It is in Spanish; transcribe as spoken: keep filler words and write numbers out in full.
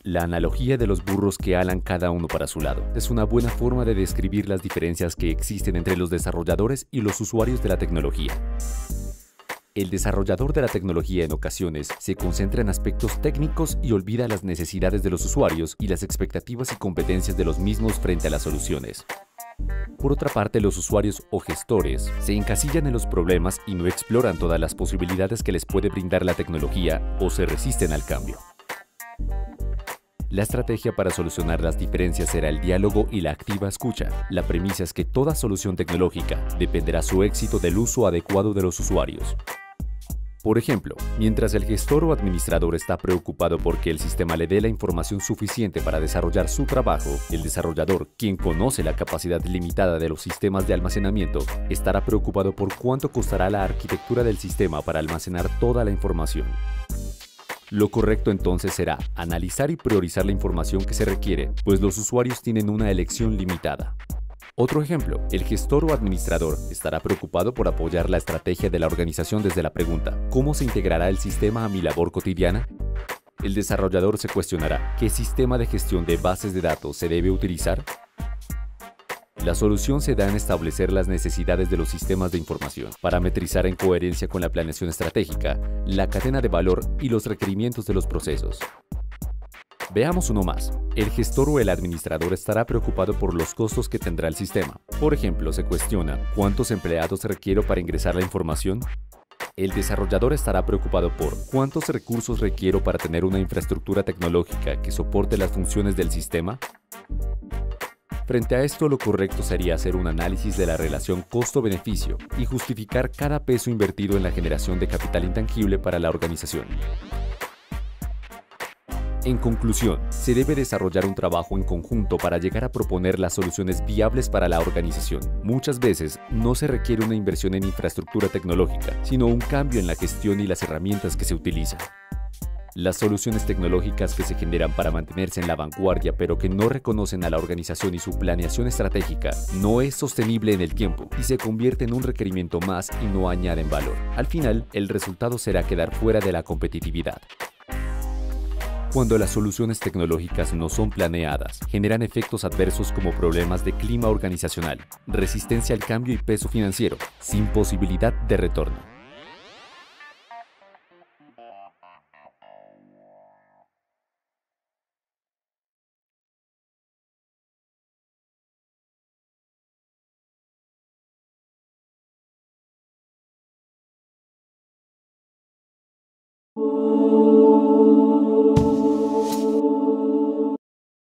La analogía de los burros que alan cada uno para su lado es una buena forma de describir las diferencias que existen entre los desarrolladores y los usuarios de la tecnología. El desarrollador de la tecnología en ocasiones se concentra en aspectos técnicos y olvida las necesidades de los usuarios y las expectativas y competencias de los mismos frente a las soluciones. Por otra parte, los usuarios o gestores se encasillan en los problemas y no exploran todas las posibilidades que les puede brindar la tecnología o se resisten al cambio. La estrategia para solucionar las diferencias será el diálogo y la activa escucha. La premisa es que toda solución tecnológica dependerá su éxito del uso adecuado de los usuarios. Por ejemplo, mientras el gestor o administrador está preocupado por que el sistema le dé la información suficiente para desarrollar su trabajo, el desarrollador, quien conoce la capacidad limitada de los sistemas de almacenamiento, estará preocupado por cuánto costará la arquitectura del sistema para almacenar toda la información. Lo correcto entonces será analizar y priorizar la información que se requiere, pues los usuarios tienen una elección limitada. Otro ejemplo, el gestor o administrador estará preocupado por apoyar la estrategia de la organización desde la pregunta ¿cómo se integrará el sistema a mi labor cotidiana? El desarrollador se cuestionará ¿qué sistema de gestión de bases de datos se debe utilizar? La solución se da en establecer las necesidades de los sistemas de información, parametrizar en coherencia con la planeación estratégica, la cadena de valor y los requerimientos de los procesos. Veamos uno más. El gestor o el administrador estará preocupado por los costos que tendrá el sistema. Por ejemplo, se cuestiona ¿cuántos empleados requiero para ingresar la información? El desarrollador estará preocupado por ¿cuántos recursos requiero para tener una infraestructura tecnológica que soporte las funciones del sistema? Frente a esto, lo correcto sería hacer un análisis de la relación costo-beneficio y justificar cada peso invertido en la generación de capital intangible para la organización. En conclusión, se debe desarrollar un trabajo en conjunto para llegar a proponer las soluciones viables para la organización. Muchas veces no se requiere una inversión en infraestructura tecnológica, sino un cambio en la gestión y las herramientas que se utilizan. Las soluciones tecnológicas que se generan para mantenerse en la vanguardia pero que no reconocen a la organización y su planeación estratégica no es sostenible en el tiempo y se convierte en un requerimiento más y no añaden valor. Al final, el resultado será quedar fuera de la competitividad. Cuando las soluciones tecnológicas no son planeadas, generan efectos adversos como problemas de clima organizacional, resistencia al cambio y peso financiero, sin posibilidad de retorno.